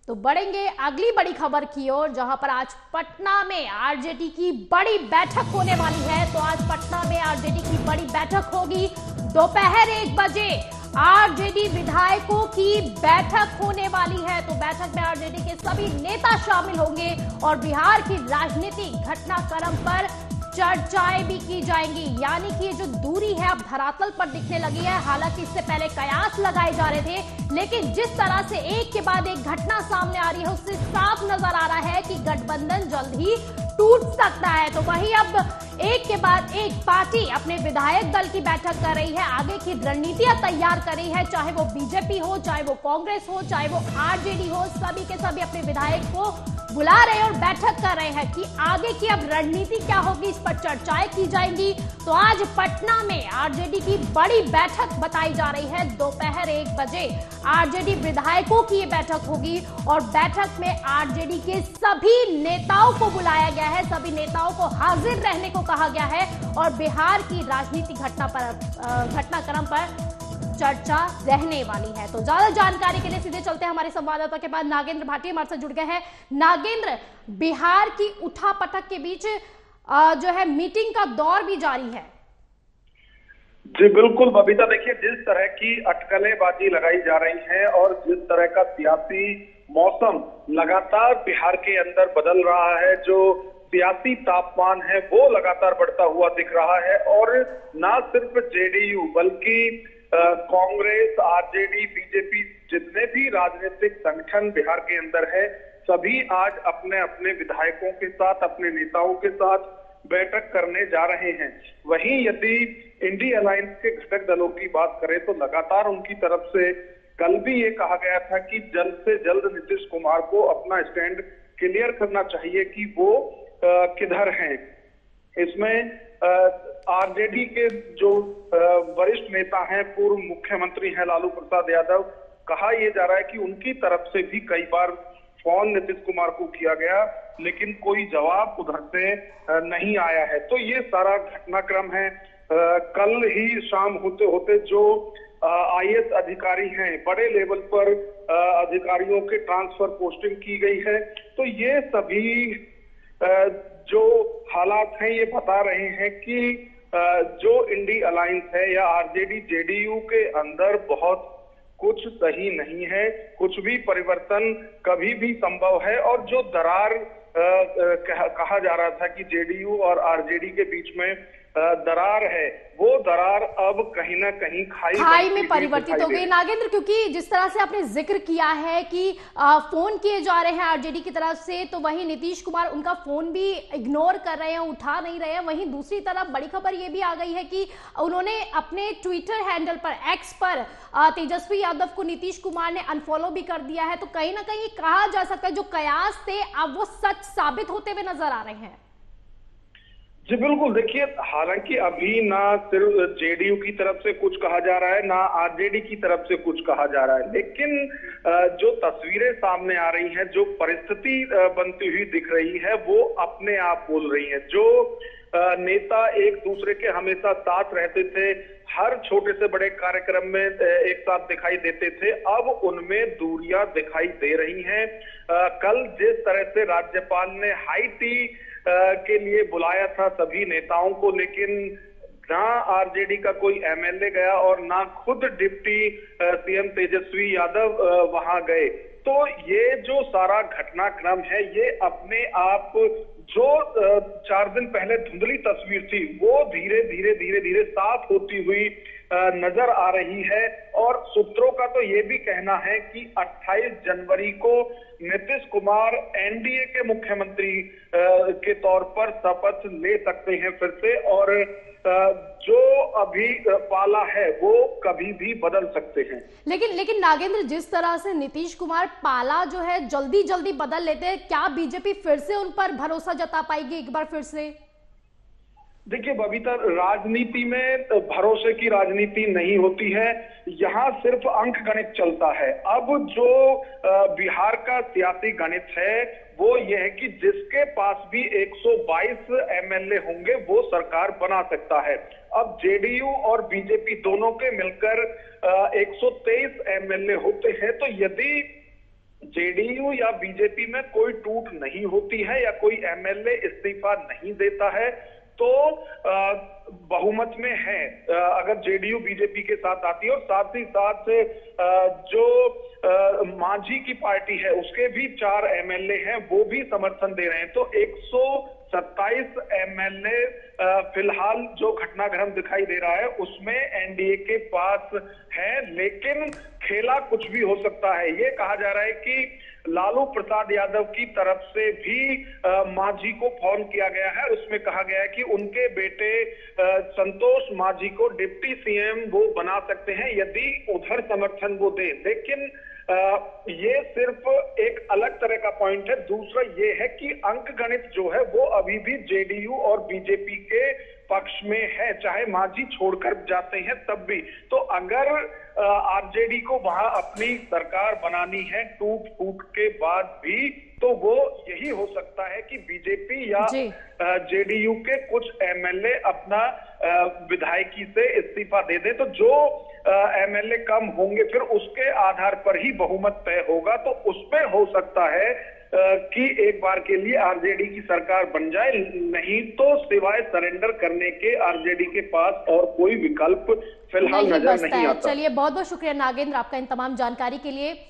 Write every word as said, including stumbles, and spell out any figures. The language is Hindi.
तो बढ़ेंगे अगली बड़ी खबर की ओर, जहां पर आज पटना में आरजेडी की बड़ी बैठक होने वाली है। तो आज पटना में आरजेडी की बड़ी बैठक होगी दोपहर एक बजे। आरजेडी विधायकों की बैठक होने वाली है। तो बैठक में आरजेडी के सभी नेता शामिल होंगे और बिहार की राजनीतिक घटनाक्रम पर चर्चाएं भी की जाएंगी। यानी कि ये जो दूरी है अब धरातल पर दिखने लगी है। हालांकि इससे पहले कयास लगाए जा रहे थे, लेकिन जिस तरह से एक के बाद एक घटना सामने आ रही है उससे साफ नजर आ रहा है कि गठबंधन जल्द ही टूट सकता है। तो वहीं अब एक के बाद एक पार्टी अपने विधायक दल की बैठक कर रही है, आगे की रणनीतियां तैयार कर रही है। चाहे वो बीजेपी हो, चाहे वो कांग्रेस हो, चाहे वो आरजेडी हो, सभी के सभी अपने विधायक को बुला रहे हैं और बैठक कर रहे हैं कि आगे की अब रणनीति क्या होगी, इस पर चर्चाएं की जाएंगी। तो आज पटना में आरजेडी की बड़ी बैठक बताई जा रही है दोपहर एक बजे। आरजेडी विधायकों की ये बैठक होगी और बैठक में आरजेडी के सभी नेताओं को बुलाया गया है, सभी नेताओं को हाजिर रहने को कहा गया है और बिहार की राजनीतिक घटना पर घटनाक्रम पर चर्चा रहने वाली है। तो ज्यादा जानकारी के लिए सीधे चलते हैं हमारे संवाददाता के पास। नागेंद्र भाटिया हमारे साथ जुड़ गए हैं। नागेंद्र, बिहार की उठापटक के बीच जो है मीटिंग का दौर भी जारी है। जी बिल्कुल बबीता, देखिए जिस तरह की अटकलेबाजी लगाई जा रही है और जिस तरह का सियासी मौसम लगातार बिहार के अंदर बदल रहा है, जो सियासी तापमान है वो लगातार बढ़ता हुआ दिख रहा है और ना सिर्फ जेडीयू बल्कि कांग्रेस, आरजेडी, बीजेपी जितने भी राजनीतिक संगठन बिहार के अंदर है, सभी आज अपने अपने विधायकों के साथ, अपने नेताओं के साथ बैठक करने जा रहे हैं। वहीं यदि इंडी अलायंस के घटक दलों की बात करें तो लगातार उनकी तरफ से कल भी ये कहा गया था कि जल्द से जल्द नीतीश कुमार को अपना स्टैंड क्लियर करना चाहिए कि वो किधर हैं। इसमें आरजेडी के जो वरिष्ठ नेता हैं, पूर्व मुख्यमंत्री हैं लालू प्रसाद यादव, कहा यह जा रहा है कि उनकी तरफ से भी कई बार फोन नीतीश कुमार को किया गया लेकिन कोई जवाब उधर से नहीं आया है। तो ये सारा घटनाक्रम है। कल ही शाम होते होते जो आईएएस अधिकारी हैं, बड़े लेवल पर अधिकारियों के ट्रांसफर पोस्टिंग की गई है। तो ये सभी जो हालात हैं ये बता रहे हैं कि जो इंडी अलायंस है या आरजेडी जेडीयू के अंदर बहुत कुछ सही नहीं है, कुछ भी परिवर्तन कभी भी संभव है। और जो दरार कह, कहा जा रहा था कि जेडीयू और आरजेडी के बीच में दरार है, वो दरार अब कहीं ना कहीं खाई खाई में परिवर्तित हो गई। नागेंद्र, क्योंकि जिस तरह से आपने जिक्र किया है कि आ, फोन किए जा रहे हैं आरजेडी की तरफ से, तो वहीं नीतीश कुमार उनका फोन भी इग्नोर कर रहे हैं, उठा नहीं रहे हैं। वहीं दूसरी तरफ बड़ी खबर ये भी आ गई है कि उन्होंने अपने ट्विटर हैंडल पर, एक्स पर तेजस्वी यादव को नीतीश कुमार ने अनफॉलो भी कर दिया है। तो कहीं ना कहीं कहा जा सकता है जो कयास थे अब वो सच साबित होते हुए नजर आ रहे हैं। जी बिल्कुल, देखिए हालांकि अभी ना सिर्फ जेडीयू की तरफ से कुछ कहा जा रहा है, ना आरजेडी की तरफ से कुछ कहा जा रहा है, लेकिन जो तस्वीरें सामने आ रही हैं, जो परिस्थिति बनती हुई दिख रही है, वो अपने आप बोल रही है। जो नेता एक दूसरे के हमेशा साथ रहते थे, हर छोटे से बड़े कार्यक्रम में एक साथ दिखाई देते थे, अब उनमें दूरियां दिखाई दे रही हैं। कल जिस तरह से राज्यपाल ने हाई टी के लिए बुलाया था सभी नेताओं को, लेकिन ना आरजेडी का कोई एमएलए गया और ना खुद डिप्टी सीएम तेजस्वी यादव वहां गए। तो ये जो सारा घटनाक्रम है ये अपने आप, जो चार दिन पहले धुंधली तस्वीर थी, वो धीरे धीरे धीरे धीरे साफ होती हुई नजर आ रही है। और सूत्रों का तो ये भी कहना है कि अट्ठाईस जनवरी को नीतीश कुमार एनडीए के मुख्यमंत्री के तौर पर शपथ ले सकते हैं फिर से, और जो अभी पाला है वो कभी भी बदल सकते हैं। लेकिन लेकिन नागेंद्र, जिस तरह से नीतीश कुमार पाला जो है जल्दी जल्दी बदल लेते हैं, क्या बीजेपी फिर से उन पर भरोसा जता पाएगी एक बार फिर से? देखिए बबीता, राजनीति में भरोसे की राजनीति नहीं होती है, यहाँ सिर्फ अंक गणित चलता है। अब जो बिहार का सियासी गणित है वो ये है कि जिसके पास भी एक सौ बाईस एमएलए होंगे वो सरकार बना सकता है। अब जेडीयू और बीजेपी दोनों के मिलकर एक सौ तेईस एमएलए होते हैं, तो यदि जेडीयू या बीजेपी में कोई टूट नहीं होती है या कोई एमएलए इस्तीफा नहीं देता है तो आ, बहुमत में है आ, अगर जेडीयू बीजेपी के साथ आती है। और साथ ही साथ आ, जो आ, मांझी की पार्टी है उसके भी चार एमएलए हैं, वो भी समर्थन दे रहे हैं। तो एक सौ सत्ताईस एमएलए फिलहाल जो घटनाक्रम दिखाई दे रहा है उसमें एनडीए के पास है, लेकिन खेला कुछ भी हो सकता है। ये कहा जा रहा है कि लालू प्रसाद यादव की तरफ से भी मांझी को फोन किया गया है। उसमें कहा गया है कि उनके बेटे आ, संतोष मांझी को डिप्टी सीएम वो बना सकते हैं यदि उधर समर्थन वो दे। लेकिन आ, ये सिर्फ एक अलग तरह का पॉइंट है। दूसरा ये है कि अंक गणित जो है वो अभी भी जेडीयू और बीजेपी के पक्ष में है, चाहे मांझी छोड़कर जाते हैं तब भी। तो अगर आरजेडी को वहां अपनी सरकार बनानी है टूट फूट के बाद भी, तो वो यही हो सकता है कि बीजेपी या जेडीयू के कुछ एमएलए अपना विधायकी से इस्तीफा दे दे। तो जो एमएलए कम होंगे फिर उसके आधार पर ही बहुमत तय होगा। तो उसमें हो सकता है कि एक बार के लिए आरजेडी की सरकार बन जाए, नहीं तो सिवाय सरेंडर करने के आरजेडी के पास और कोई विकल्प फिलहाल नजर नहीं आता। चलिए, बहुत बहुत शुक्रिया नागेंद्र आपका इन तमाम जानकारी के लिए।